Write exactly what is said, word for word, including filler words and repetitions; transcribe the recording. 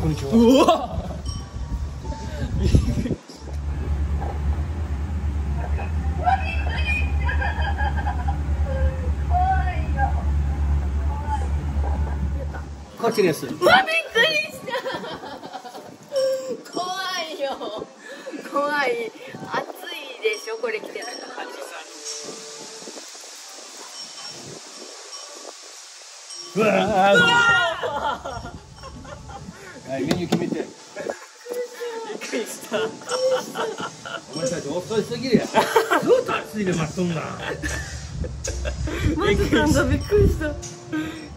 こんにちは。 うわこっちです。 うわ、びっくりした。怖いよ。怖い。暑いでしょ、これ着てたら。 うわー。はい、メニュー決めて。 びっくりした。 お前たち遅いすぎるやん。ずっと暑いで待っとんな。 マジなんだ、びっくりした。